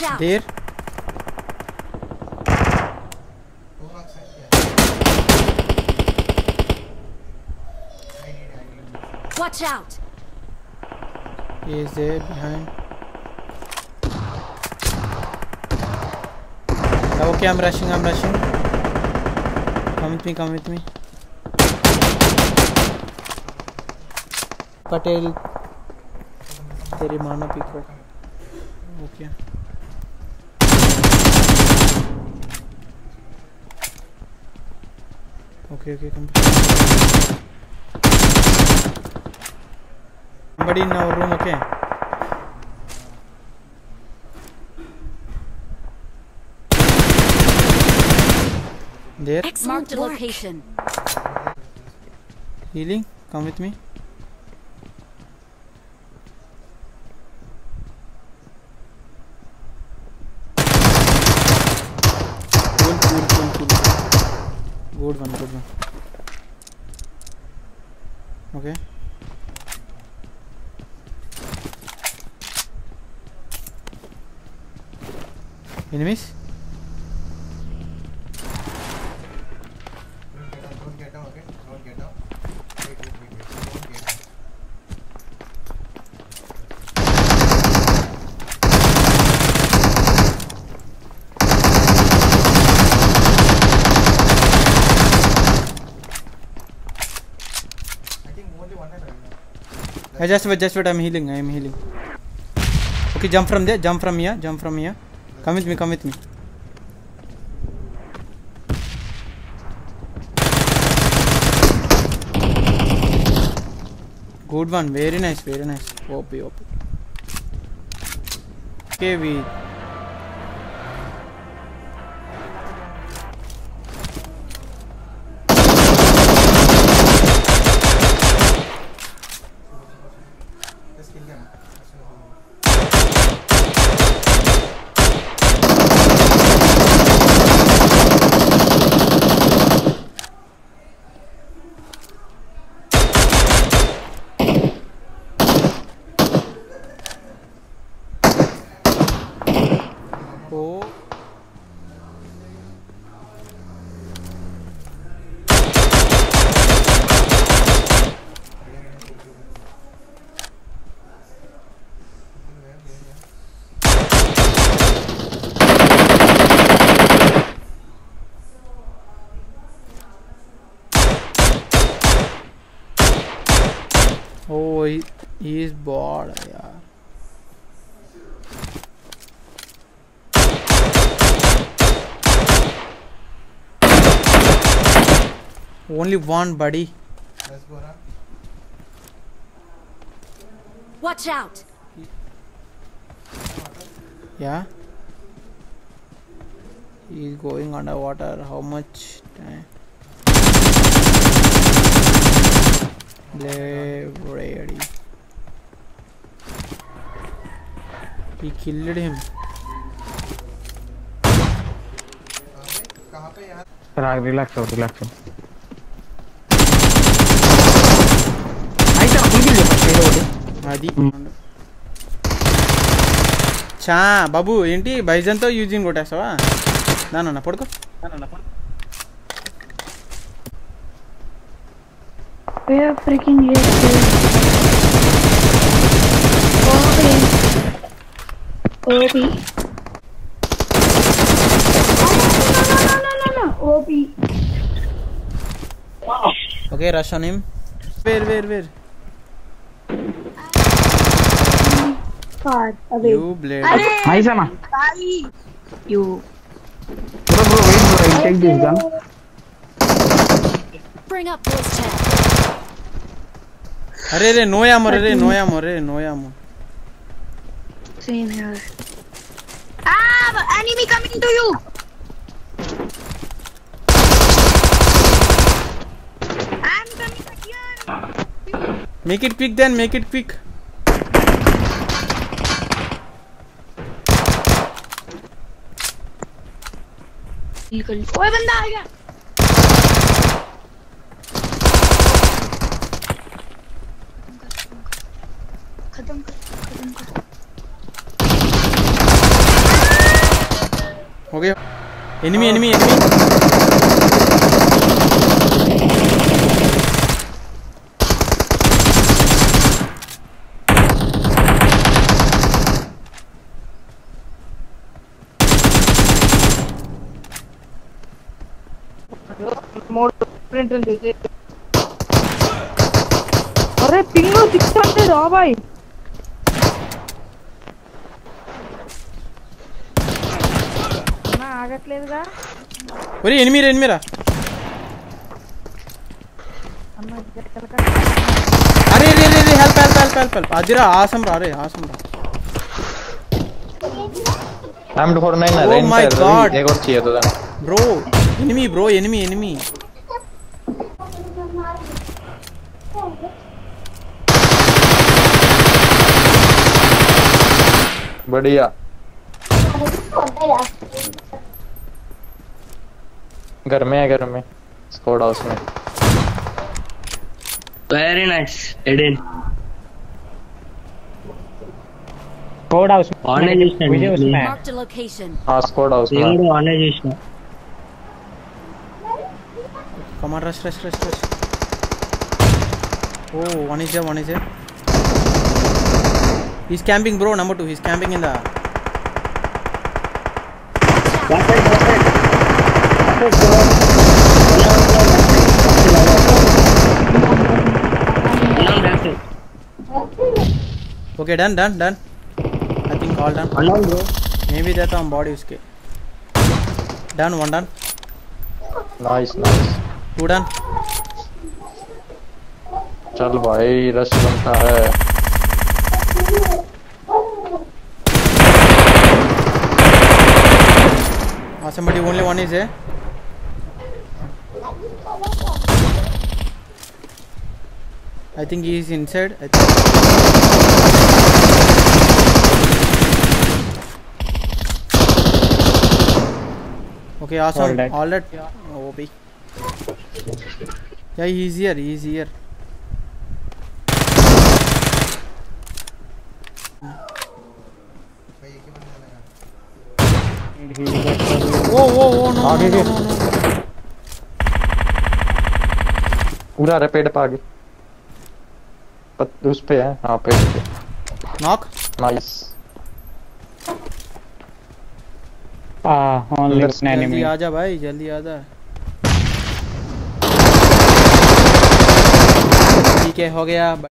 Watch out. There. Watch out. He is there behind. Okay, I'm rushing. Come with me. Patel. तेरी मानो पिको. Okay. Okay, come. Somebody in our room, okay? There. Marked the location. Healing, come with me. Cool. Good one. Okay. Enemies? Don't get down, okay? Don't get down. Wait. Don't get down. I think only one time. Just wait, I'm healing. Okay, jump from there, jump from here. Come with me. Good one, very nice. OP. Okay, we. Just kill them. Oh, he is bored, yeah. Only one, buddy. Let's go now. Watch out. Yeah. He is going underwater. How much time? Ready. He killed him. कहाँ पे यार? Relax. అది చా బాబు ఏంటి బైజన్తో using కొట్టేస్తావా? నాన్న పడుకో. We're freaking here. OP. No. OP. Okay, rush on him. Where? Far away. You blade. Nice, Amma. You. Bro, wait, bro. I'll take this gun. Bring up those 10. अरे no ammo. Same here. Enemy coming to you. I'm coming here. Make it quick then. ओए बंदा आ गया. खत्म कर. हो गया enemy enemy enemy अरे ping 600 రా भाई నా ఆగట్లేదుగా ఒరే ఎనిమి రా అన్న జట్టలక अरे रे रे रे हेल्प आदिरा आसम रा M249 ना Oh रेंज my पे God. एक और चाहिए तो ब्रो एनिमी बढ़िया घर में स्क्वाड हाउस में Very nice, Adiyn. Code house Honest मुझे उसमें Marked a location. हाँ स्क्वाड हाउस में దేవుడు ఆనే చేసిన come on rush oh one is there he's camping bro number 2 he's camping in the okay done I think all done అన్నాను bro maybe देता हूँ body उसके done one done nice 2 done चल भाई रश बनता है somebody only one is there I think he is inside okay awesome all that oh bhai yeah he is here oh no आगे no, के no, no. पूरा रे पेड़ पे आगे उस पे है हाँ पेड़ पे knock नाइस ओनली जल्दी एनिमी आजा भाई जल्दी आजा ठीक है हो गया